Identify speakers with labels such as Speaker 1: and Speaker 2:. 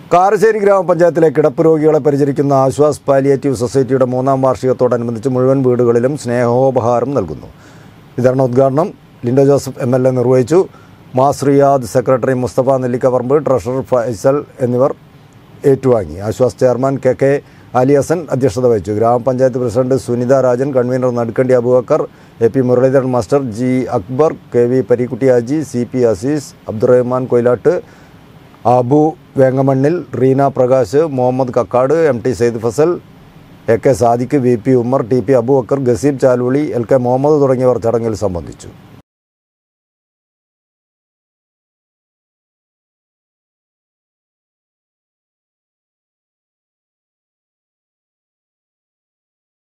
Speaker 1: കാരശ്ശേരി ഗ്രാമപഞ്ചായത്തിലെ കിടപ്പ് രോഗികളെ പരിചരിക്കുന്ന ആശ്വാസ് പാലിയേറ്റീവ് സൊസൈറ്റിയുടെ 3ാം വാർഷികത്തോടനുബന്ധിച്ച് മുഴുവൻ വീടുകളിലും സ്നേഹോപഹാരം നൽകുന്നു. വിതരണോദ്ഘാടനം ലിൻഡോ ജോസഫ് MLA നിർവഹിച്ചു. മാസ് Riyadh secretary Mustafa Nellikkaparamb, treasurer Faisal എന്നിവർ ഏറ്റുവാങ്ങി. ആശ്വാസ് ചെയർമാൻ KK അലി ഹസൻ അധ്യക്ഷത വഹിച്ചു. ഗ്രാമപഞ്ചായത്ത് president Sunitha Rajan, convener Nadukkandi Abubakar, AP Muraleedharan master, G Akbar, KV Parikutty Haji, CP Aziz, Abdurahman Koyilatt, Abu Vengamannil, Reena Prakash, Muhammad Kakkad, MT Sayed Fazal, AK Sadiq, VP Ummer, TP Abubakar, Gaseeb Chaluli, LK Muhammad തുടങ്ങിയവർ ചടങ്ങിൽ സംബന്ധിച്ചു.